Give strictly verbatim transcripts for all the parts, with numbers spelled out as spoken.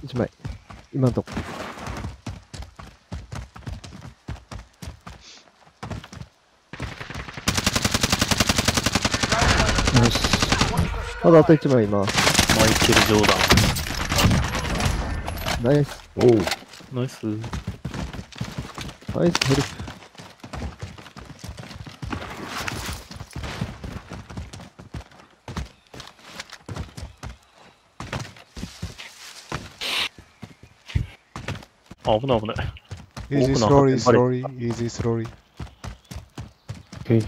いちまい。今のとこ。よし。まだあといちまいいます。 マイケル・ジョーダン。 ナイス。 おう。 ナイス。 ナイスヘルプ。 あ、危ない危ない。 Easy 奥の slowly, 発見バ slowly, easy slowly. OK。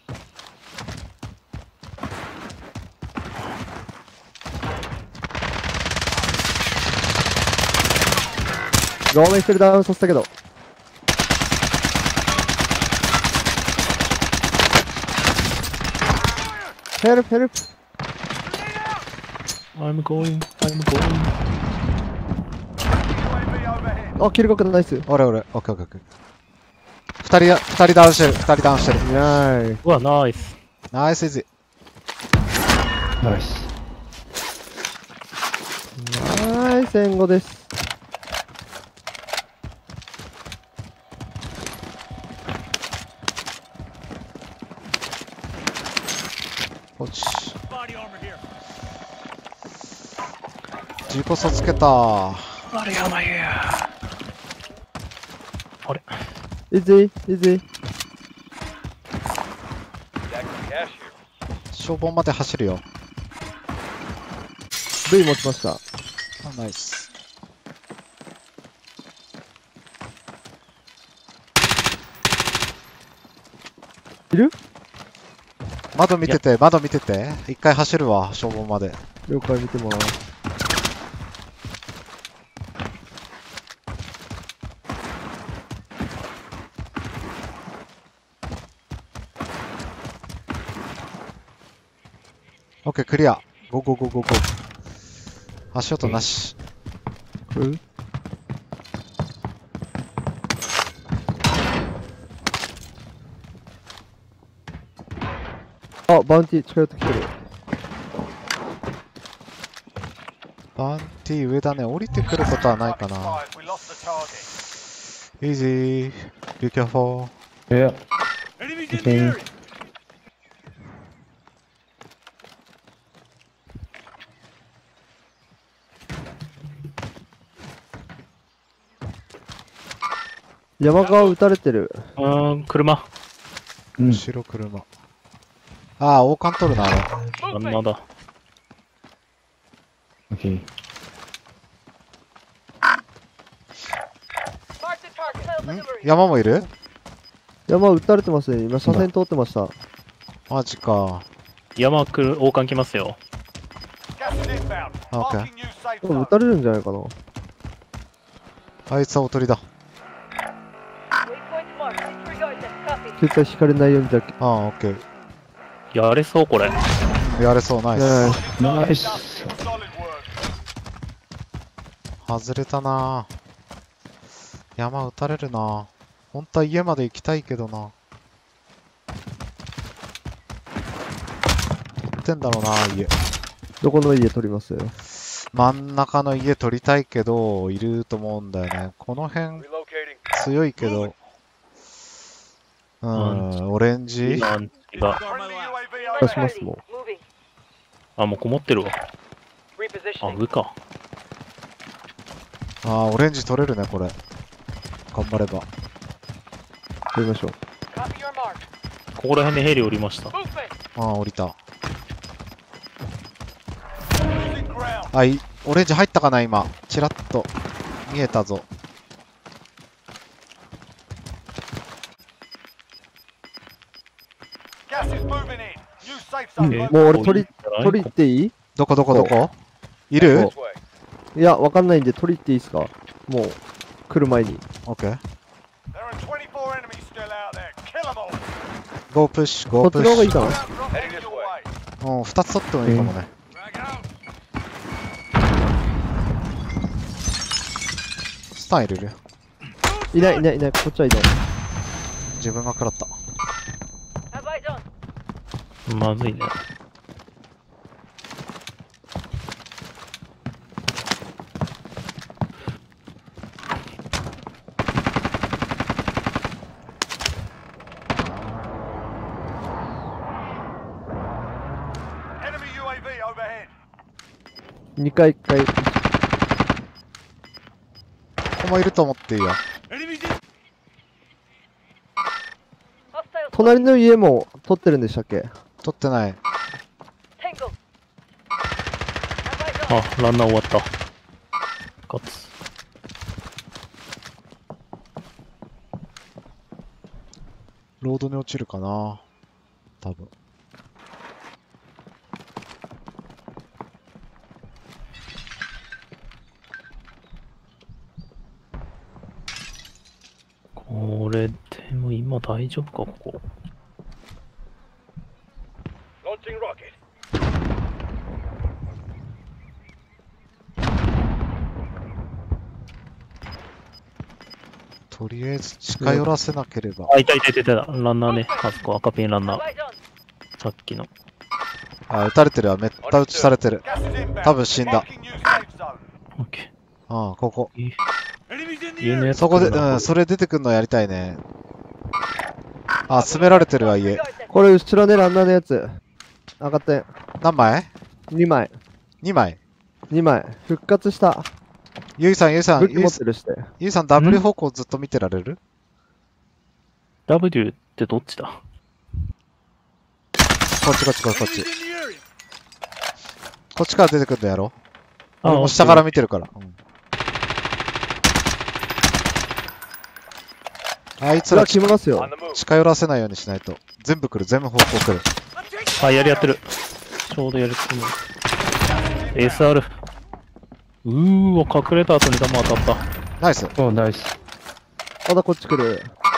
ローメンフルダウンさせたけど。ヘルプヘルプ。 I'm going, I'm going. あ、キルコックナイス。 俺俺、オッケーオッケーオッケー。二人や、二人ダウンしてる、二人ダウンしてる。 いやーい。 うわ、ナイス。 ナイスイージー。 ナイス。 ナイス援護です。 ポチ。自己差つけた。 あれやばいや。あれイージー、イージー。 消防まで走るよ。 V 持ちました。 あ、ナイス。 いる？ 窓見てて、窓見てて。一回走るわ、消防まで。 了解見てます。 オッケー、クリア。ゴーゴーゴーゴーゴー。足音なし。 うん？あ、バウンティー近寄ってきてる。 バウンティー上だね。降りてくることはないかな。イージー。Be careful. Yeah。OK。 山側撃たれてる。 うーん、車。 うん。 後ろ車。ああ、王冠取るな、あれ。 あんなだ。 OK。 ん山もいる？ 山撃たれてますね。今車線通ってました。 マジか。 山来る、王冠来ますよ。 あ、オッケー。 でも撃たれるんじゃないかな。 あいつはおとりだ。 絶対引かれないようにだけ。 ああ、オッケー。 やれそう、これ。 やれそう、ナイス。 ナイス。 外れたな。山撃たれるな。本当は家まで行きたいけどな。行ってんだろうな、家。 どこの家取ります？ 真ん中の家取りたいけど、いると思うんだよね。この辺、強いけど。うん、オレンジなんが。 出しますもん。 あ、もうこもってるわ。あ、上か。 ああ、オレンジ取れるね、これ。頑張れば。 取りましょう。 ここら辺でヘリ降りました。 ああ、降りた。あ、い、オレンジ入ったかな、今。チラッと見えたぞ。 もう俺取り、取り行っていい？ どこどこどこいる？ いや、わかんないんで取り行っていいですか？もう、来る前に。 オッケー。ゴープッシュ、ゴこっちープッシの方がいいかな？ ュ。うん、二つ取ってもいいかもね。スタン入れるよ。 いないいないいない、こっちはいない。 自分が食らった。 まずいね。 にかいいっかい。 ここもいると思っていいよ。 隣の家も取ってるんでしたっけ？ 取ってない。 あ、ランナー終わった。勝つ。 ロードに落ちるかな多分。 これでも今大丈夫か、ここ。 とりあえず近寄らせなければ。 あ、いたいたいたいた。ランナーね。あそこ赤ピンランナー。さっきの。 あ、撃たれてるわ。めった打ちされてる。多分死んだ。 オッケああ、ここ。 ー。家のやつそこで、 来るなうん、それ出てくんのやりたいね。あ、詰められてるわ、家。 これ後ろでランナーのやつ。上がって。 何枚 ? にまい。 に 枚。 にまい。復活した。 ゆいさん、ゆいさん、 武器ゆいさん、 持ってるして。 ゆいさん、ダブリュー方向ずっと見てられる W ってどっちだ？ こっちこっちこっちこっち。こっちから出てくるのやろあ俺も下から見てるから。うん、あいつそれらは来ますよ。 近寄らせないようにしないと。全部来る、全部方向来る。 あ、やりやってる。ちょうどやるってる。エスアール。うーわ、隠れた後に弾当たった。 ナイス。 お、ナイス。 まだこっち来る。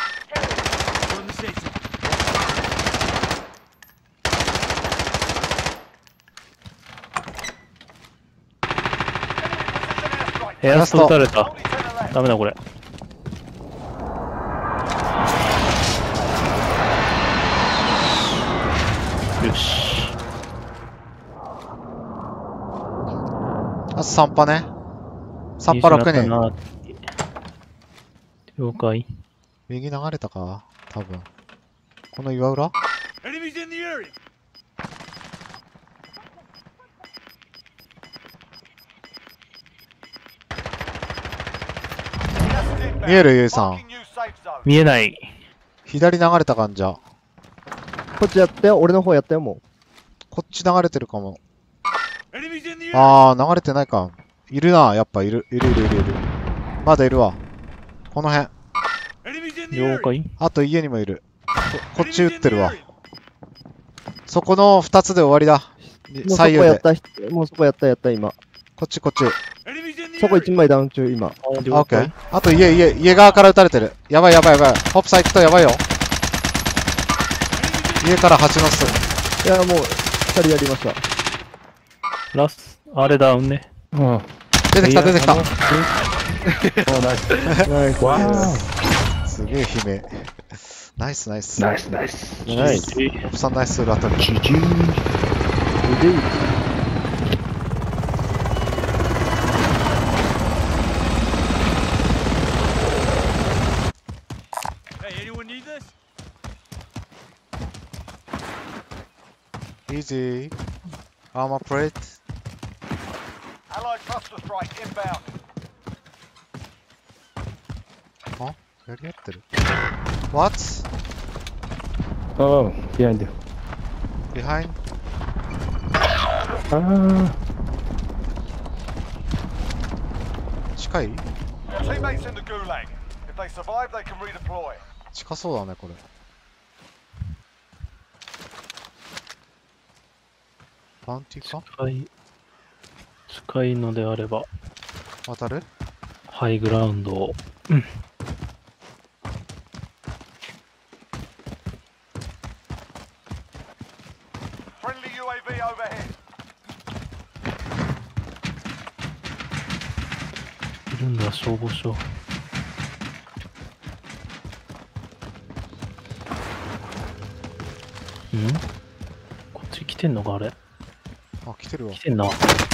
エアスト撃たれた。ダメだ、これ。よし。 あとさんパね。さんパろくにん。 了解。 右流れたか多分。この岩裏見えるゆいさん。 見えない。 左流れた感じゃ。 こっちやってよ。俺の方やってよ、もこっち流れてるかも。あー、流れてないか。いるな、やっぱいる。いるいるいるいる。まだいるわ。この辺。 了解。 あと家にもいる。ここっち撃ってるわ。そこのふたつで終わりだ。 う。もうそこ左右で。 やった人、もうそこやったやった今。 こっちこっち。 そこいちまいダウン中、今。 あ、 あ、オ了ッケー解。。 あと家、家、家側から撃たれてる。やばいやばいやばい。ホップさん行くとやばいよ。家から蜂の巣。 いや、もう、ふたりやりました。 ラス、あれダウンね。 うん。 出てきた出てきた。 お、ナイス。 ナイス。 わー。 すげえ悲鳴。ナイスナイス。 ナイス、ナイス。 ナイス。 ホップさんナイス裏取り。 ジジー。 うでい。 Easy. Armor plate. Allied cluster strike inbound. あ、やり合ってる。What? Oh, behind you. Behind? Ah. 近い Your teammates in the gulag. If they survive, they can redeploy. 近そうだね、これ。バウンティか近い、近いのであれば、 渡るハイグラウンドを。 Friendly U A V overhead. いるんだ、消防署。んこっち来てんのか、あれ。 あ、来てるわ。 来てんな。 い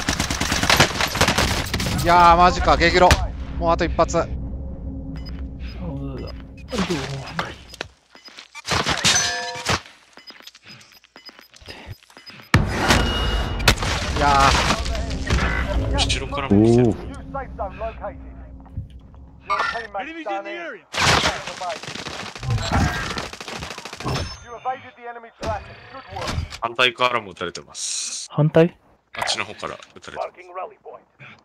やー、マジか、ゲギロ。もうあと一発。 うわいやー。 後ろからも来てる。 New safe zone located. Your teammates down here. You evaded the enemy traffic. Good work. 反対からも撃たれてます。 反対あっちの方から撃たれてます。 Marking rally point.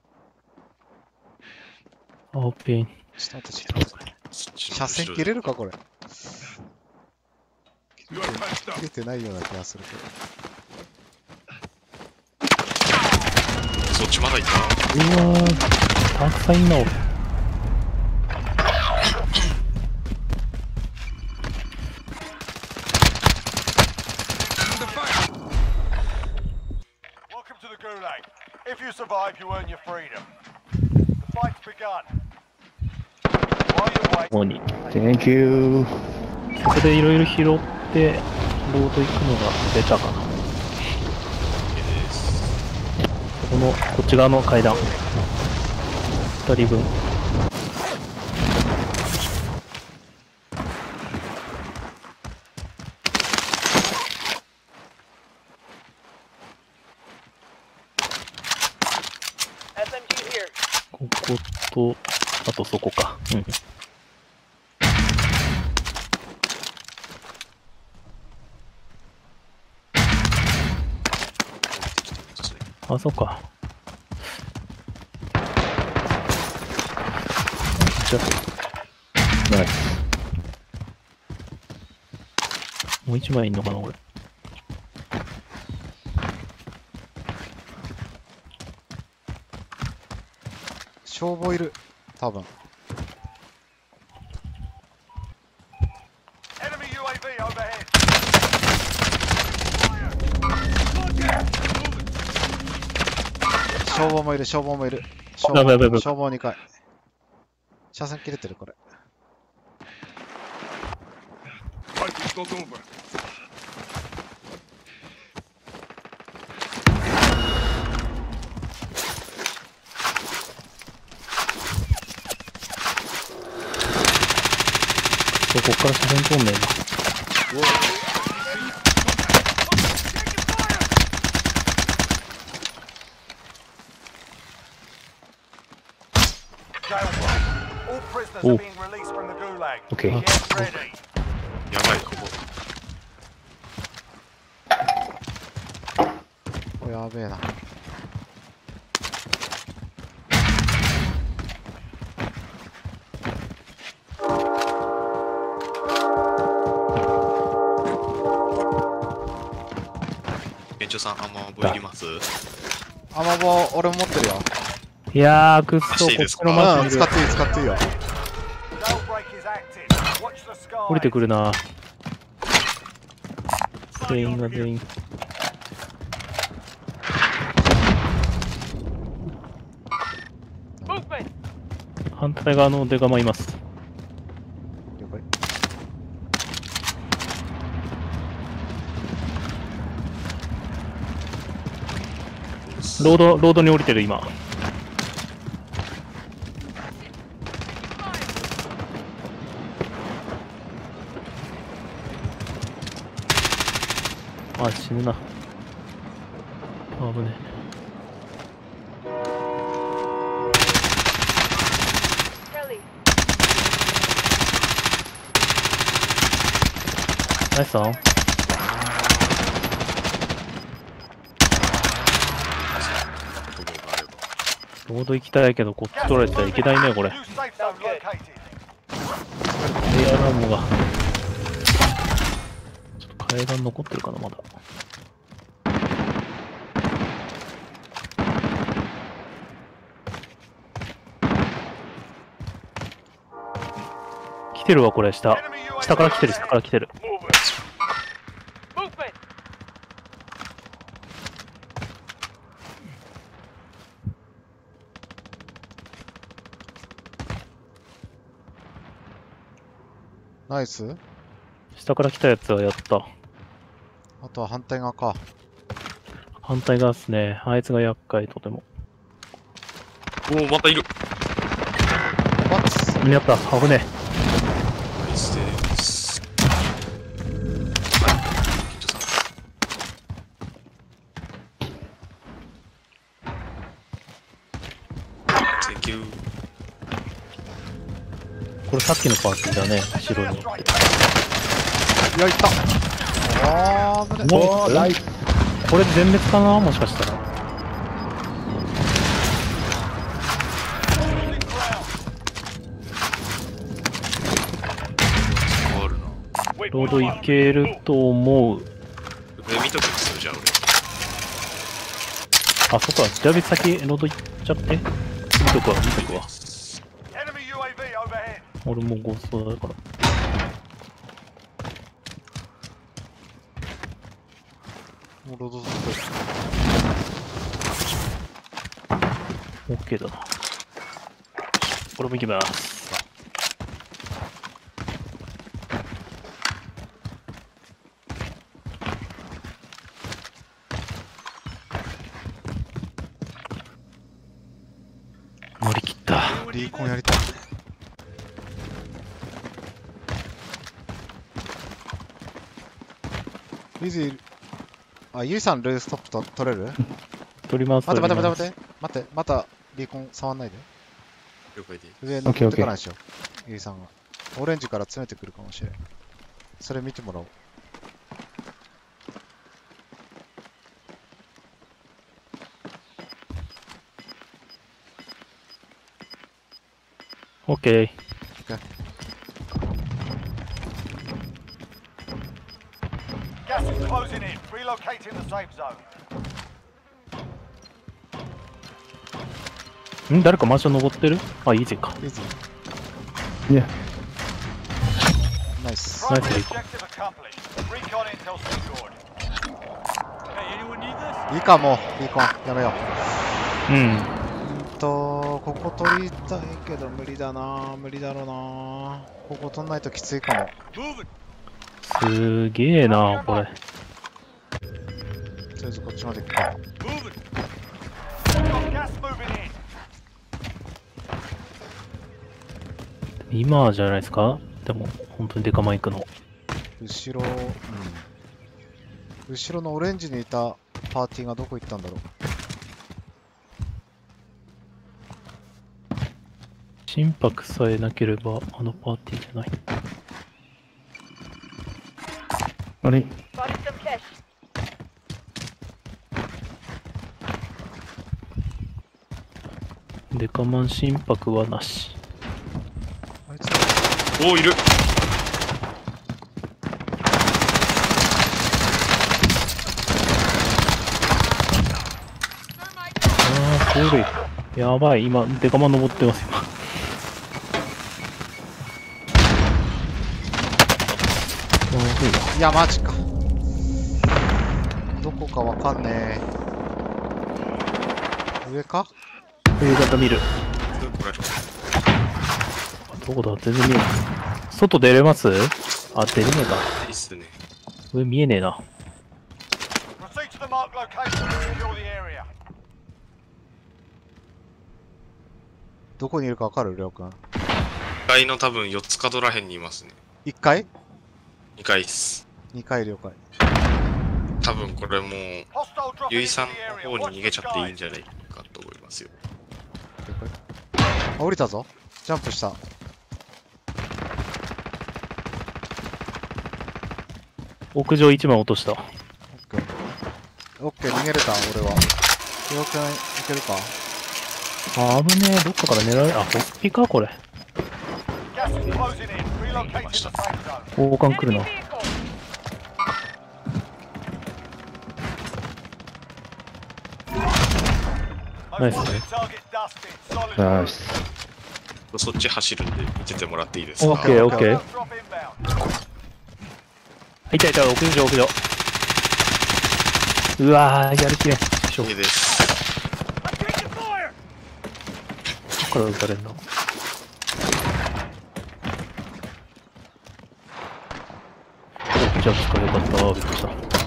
オープン。 ちょっと待って、 そっちの車線後ろで切れるかこれ。切れて切れてないような気がするけど。 そっちまだいた。 うわー、たくさんいんな、俺。 Welcome to the Gulag. If you survive, you earn your freedom. The fight's begun. While you wait, ここに。 Thank you. ここでいろいろ拾って、ロード行くのがベタかな。この、こっち側の階段。二人分。ここと、あとそこか。うん。あ、そうか。じゃあ、 ナイス。 もう一枚いんのかな、これ。 消防いる。多分。 enemy U A V overhead. 消防もいる、消防もいる。消やばいやばいやばい防消防にかい。車線切れてる、これ。 そう、こっから車線通んねえな。 Jailbreak. All prisoners Oh. are being released from the Gulag. Okay. Get ready. やばい、ここ。 おやべえな。 園長さん、アンマーボいります？ アマボ俺も持ってるよ。 いやー、くっそ、こっち貸していいですかのマジうん、使っていい、使っていいよ。 Jailbreak is active. Watch the skies. 降りてくるな。全員が全員。反対側の出釜います。 了解。 ロード、ロードに降りてる、今。あ、死ぬな。あ危ねえ。ナイスさん。ロード行きたいけど、こっち取られたらいけないね、これ。 New safe zone located. エアラモが。ちょっと階段残ってるかな、まだ。来てるわ、これ、下。 Enemy U A V 下から来てる、下から来てる。 ナイス。 下から来たやつはやった。 あとは反対側か。 反対側っすね。あいつが厄介、とても。 おお、またいる。 バッツ。 間に合った、危ねナイスです。園長さん。 キュー。 これさっきのパーティーだね、白の。 いや、いったあー、危ねおー、これ全滅かなもしかしたら。 変わるな。 ロードいけると思う。 上見とくんですよ、じゃああ、そっか。じゃあ別先ロード行っちゃって。見とくわ、見とくわ。 Enemy U A V overhead. 俺もゴーストだから。 もうロードスオッケーだな。俺も行きます。乗り切った。 リーコンやりたい。リズイ、あ、ユイさんルーストップと取れる？ 取ります。 待って待って待て。 って待って、またリーコン触んないで。 了解で。 上登ってからにしよう。ユイさんが。オレンジから詰めてくるかもしれん。それ見てもらおう。 オッケー。 Gas is closing in. Relocating the safe zone. ん誰かマンション登ってる？あ、イージーか。 リズいや、 イ。ナイス。 Nice Primary recon. objective accomplished. Recon intel secured. Hey, anyone need this? いいかもう、リーコン。やめよう。 うん。 うんと、ここ取りたいけど無理だな。無理だろうな。ここ取んないときついかも。 Moving. すげえな、これ。 とりあえずこっちまで行くか。 Moving. Got gas moving in. 今じゃないですか？でも、本当にデカマイクの。 後ろ、うん。後ろのオレンジにいたパーティーがどこ行ったんだろう。 心拍さえなければ、あのパーティーじゃない。 あれ Body some cash. デカマン心拍はなし。 あいつおお、いる。 ああ、これ。やばい、今、デカマン登ってます、今。 いや、マジか。どこかわかんねえ。上か？ 上型見る。 これどこだ全然見えない。外出れます？あ、出れねえか。 いいっすね。 上見えねえな。 Proceed to the marked location and secure the area. どこにいるかわかる？りょうくん。 いっかいの多分よっつ角らへんにいますね。 いっかい？ にかいっす。 にかい了解。 多分これもう、 Hostile dropping ゆい into さん the の area. 方 Watch に逃 the げちゃっていいん skies. じゃないかと思いますよ。 了解。あ、降りたぞ。ジャンプした。 屋上いちまい落とした。 オッケー。オッケー、逃げれた、俺は。りょうくん、いけるか？ あぶねえ、どっかから狙われ、あ、ホスピかこれ。 Gas is closing in. Relocating the safe zone. 交換来るな。 Enemy vehicle. ナイス Most ね。 wanted target dusted. Solid ナイ work. ス。 そっち走るんで見ててもらっていいですか？ オッケーオッケー。 Drop inbound. いたいた、屋上屋上。うわー、やる気ね。しょいいです。 どっから撃たれんの？お、ジャンプかよかった。びっくりした。 ランナー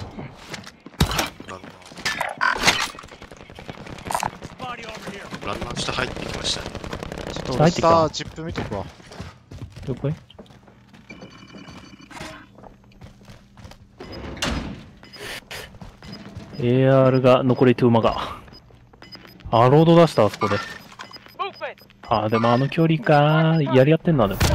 ランナー下入ってきましたね。 ちょっと俺入ってきた下、チップ見とくわ。 了解。エーアール が残りトゥーマが。あ、ロード出した、あそこで。 Movement. あー、でもあの距離かー。やり合ってんな、でも。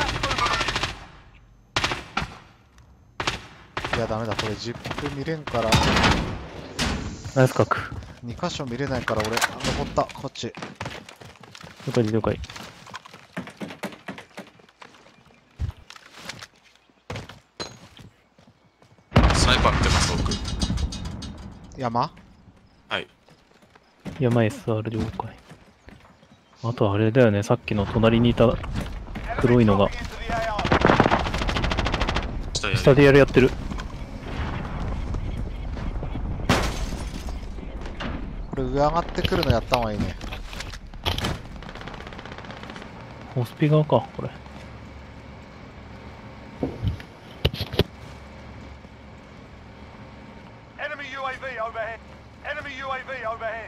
いやダメだ、これジップ見れんから、 ナイス角。 に箇所見れないから俺、あ登った、こっち。 了解了解。 スナイパーってます、僕。 山はい。 山 エスアール 了解。あとあれだよね、さっきの隣にいた黒いのが、 下やり下でやるやってる。 これ上上がってくるのやった方がいいね。 ホスピ側か、これ。 Enemy U A V overhead. Enemy U A V overhead.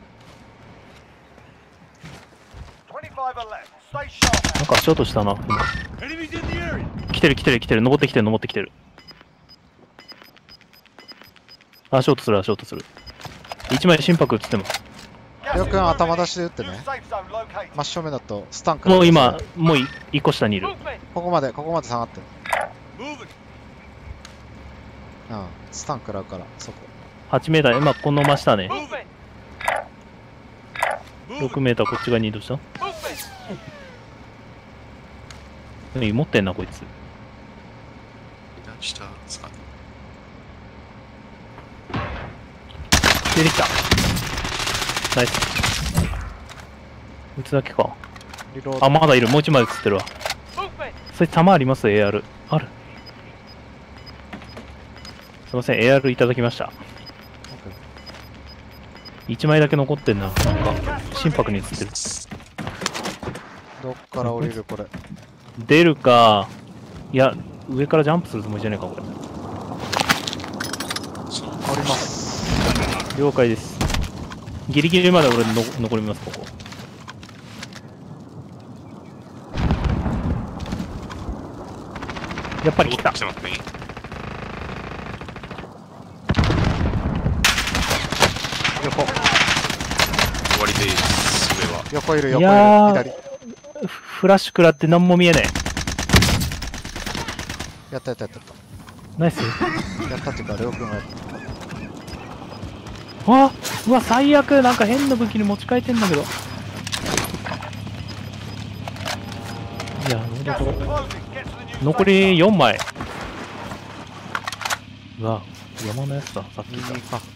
twenty-five are left. Stay sharp. なんか足音したな。 Enemies in the area. 来てる来てる来てる。登ってきてる登ってきてる。足音する足音する。一枚心拍映ってます。 りょうくん頭出しで打ってね。 New safe zone located. 真正面だとスタンクもう今、もうい一個下にいる。 ここまでここまで下がって。 Moving. うんスタン食らうからそこ。 はちメーター、今この真下ね。 Moving. ろくメーターこっち側に移動した。 Moving. 何持ってんなこいつ。 下ですかね。 出てきた。ナイス。こいつだけか。 リロード。 あ、まだいる。もう一枚映ってるわ。それ弾あります ?エーアール。ある。すいません、エーアール いただきました。いちまいだけ残ってんな。なんか、心拍に映ってる。 どっから降りるこれ。 出るか、いや、上からジャンプするつもりじゃねえか、これ。 降ります。 了解です。ギリギリまで俺の残ります、ここ。やっぱり来た。 来てますね。 横終わりです。上は。 横いる横いるいやー左。 フラッシュ食らって何も見えねやったやったやったやっえ。ナイス。 た。やったっていうかりょうくんがやった。 あうわ、最悪。なんか変な武器に持ち替えてんだけど。いや、ど Gas う is だ closing. Get to the new 残 safe り zone. よんまい。うわ、山のやつだ、さっきいた。 右か。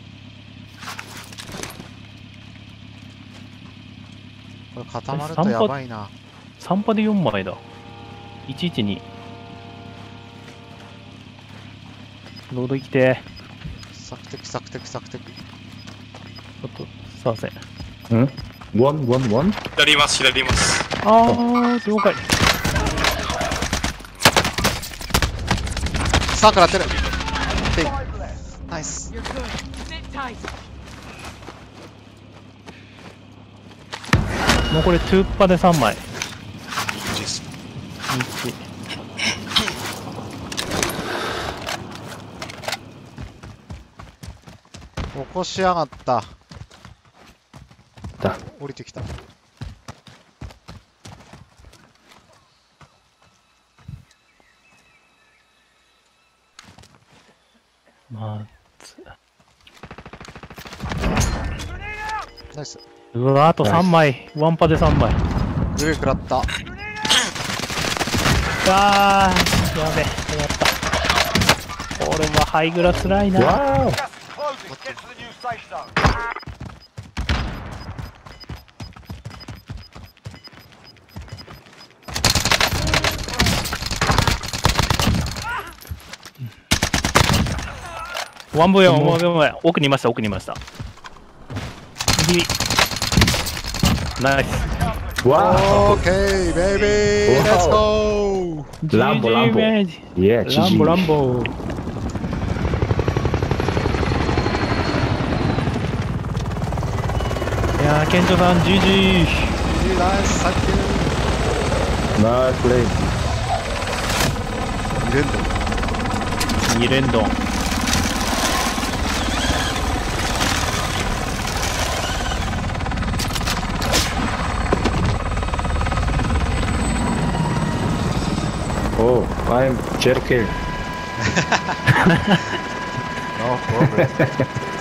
これ固まるとやばいな。 さんパでよんまいだ。いちいちに。ロード生きて。 索敵索敵索敵。 ちょっと、すいません。 ん ?one, one, one? 左います、左います。 あー、了解。 スタン食らってる。でナイス。 残りトゥーパでさんまい。 こっちです。 いち。 起こしやがった。 だ。 降りてきた。 まず。 ナイス。 うわ、あとさんまい。ワンパでさんまい。 上食らった。 あー、やべ、終わった。これはハイグラつらいな。 わ Gas is closing. Get to the new safe zone. ワンボイワンボイワン奥にいました、奥にいました。右。ナイス。 ーわオーケーベイビーレッツゴー。 ランボランボジージーーいや、 ランボランボ。いやー、ケンチョさん、ジージー。 ナイスサンキュナイスプレイ。 ー。入れんの。 に連ドン。 Oh, I'm Jerkel. No problem.